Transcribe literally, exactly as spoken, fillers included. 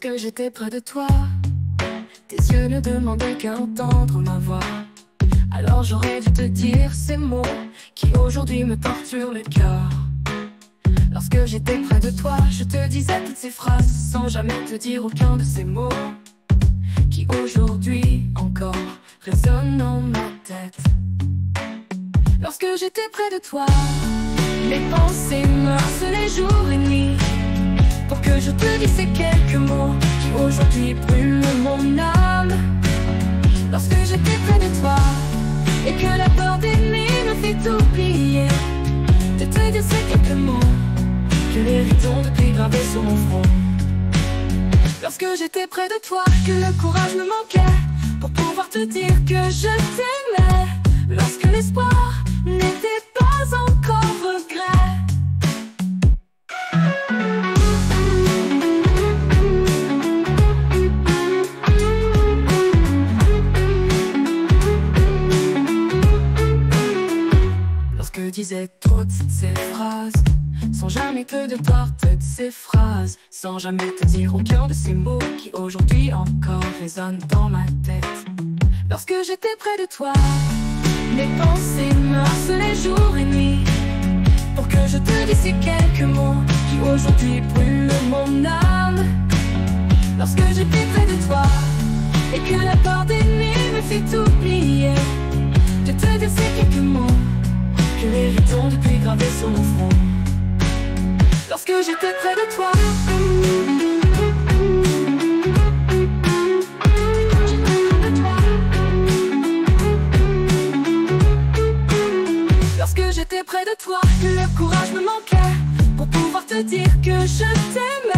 Lorsque j'étais près de toi, tes yeux ne demandaient qu'à entendre ma voix. Alors j'aurais dû te dire ces mots qui aujourd'hui me torturent le cœur. Lorsque j'étais près de toi, je te disais toutes ces phrases sans jamais te dire aucun de ces mots qui aujourd'hui encore résonnent dans ma tête. Lorsque j'étais près de toi, mes pensées me harcelaient jour et nuit pour que je te dise ces quelques mots qui aujourd'hui brûlent mon âme. Lorsque j'étais près de toi et que la peur d'aimer me fait oublier de te dire ces quelques mots que les rides ont depuis gravé sur mon front. Lorsque j'étais près de toi, que le courage me manquait pour pouvoir te dire que je t'aimais. Lorsque l'espoir n'était pas encore regret. Lorsque je disais toutes ces phrases sans jamais te devoir toutes ces phrases, sans jamais te dire aucun de ces mots qui aujourd'hui encore résonnent dans ma tête. Lorsque j'étais près de toi, mes pensées me harcelaient jour et nuit pour que je te dise ces quelques mots qui aujourd'hui brûlent mon âme. Lorsque j'étais près de toi et que la peur d'aimer me fait oublier de te dire ces quelques mots que les rides ont depuis gravé sur mon front. Lorsque j'étais près de toi, lorsque j'étais près de toi, que le courage me manquait pour pouvoir te dire que je t'aime.